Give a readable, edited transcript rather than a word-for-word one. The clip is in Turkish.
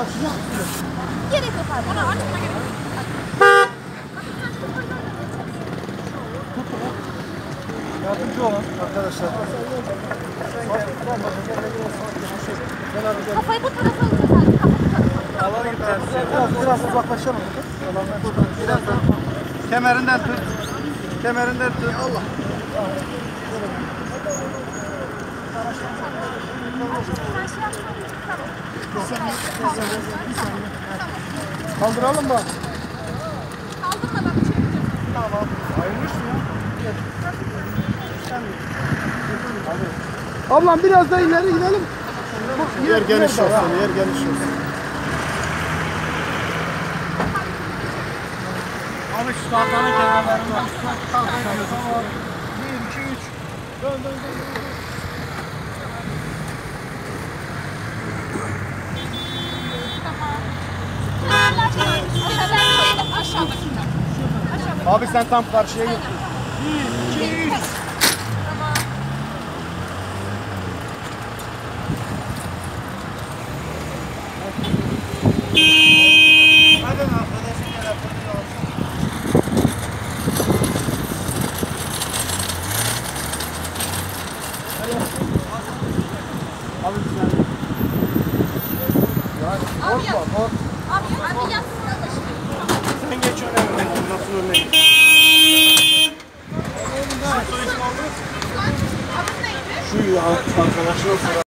Gerek yok abi. Ona açma gerek yok. Yardımcı olun arkadaşlar. Kafayı bu tarafa alacağız abi. Biraz uzaklaşalım. Birazdan. Kemerinden tut. Kemerinden tut. Allah. Kaldıralım mı? Kaldırma bak çekeceğim. Tamam. Ayrılmışsın ya. Ablam biraz da ileri gidelim. Yer geniş olsun, yer geniş olsun. Abi şu tahtanın kenarlarını var. Tamam. 1, 2, 3. Dön. Abi sen tam karşıya git. 1, 2, 3. Hadi arkadaşım gel. Abi sen. Abi yat. Abi yatsın anlaşılıyor. Sen geç önemli. Nasıl örneğin? Adın neydi? Şu arkadaşına